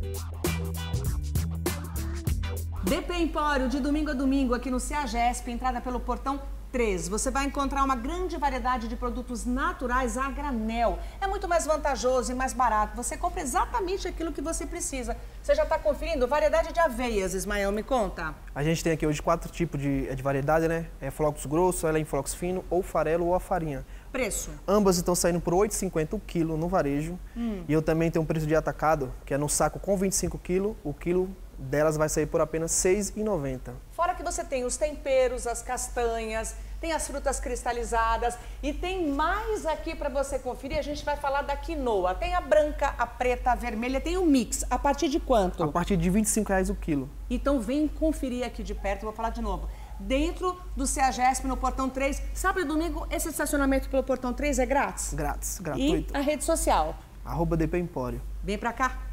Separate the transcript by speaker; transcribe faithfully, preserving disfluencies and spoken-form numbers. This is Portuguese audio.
Speaker 1: D P Empório, de domingo a domingo, aqui no CEAGESP, entrada pelo portão três. Você vai encontrar uma grande variedade de produtos naturais a granel. É muito mais vantajoso e mais barato. Você compra exatamente aquilo que você precisa. Você já está conferindo? Variedade de aveias, Ismael, me conta.
Speaker 2: A gente tem aqui hoje quatro tipos de, de variedade, né? É flocos grosso, ela é em flocos fino, ou farelo ou a farinha.
Speaker 1: Preço? Ambas
Speaker 2: estão saindo por oito reais e cinquenta centavos o quilo no varejo. Hum. E eu também tenho um preço de atacado, que é no saco com vinte e cinco quilos, o quilo delas vai sair por apenas seis reais e noventa centavos.
Speaker 1: Fora que você tem os temperos, as castanhas, tem as frutas cristalizadas e tem mais aqui para você conferir. A gente vai falar da quinoa. Tem a branca, a preta, a vermelha, tem o mix. A partir de quanto?
Speaker 2: A partir de vinte e cinco reais o quilo.
Speaker 1: Então vem conferir aqui de perto, vou falar de novo. Dentro do CEAGESP, no portão três, sábado e domingo, esse estacionamento pelo portão três é grátis?
Speaker 2: Grátis, gratuito.
Speaker 1: E a rede social?
Speaker 2: Arroba D P Empório.
Speaker 1: Vem pra cá.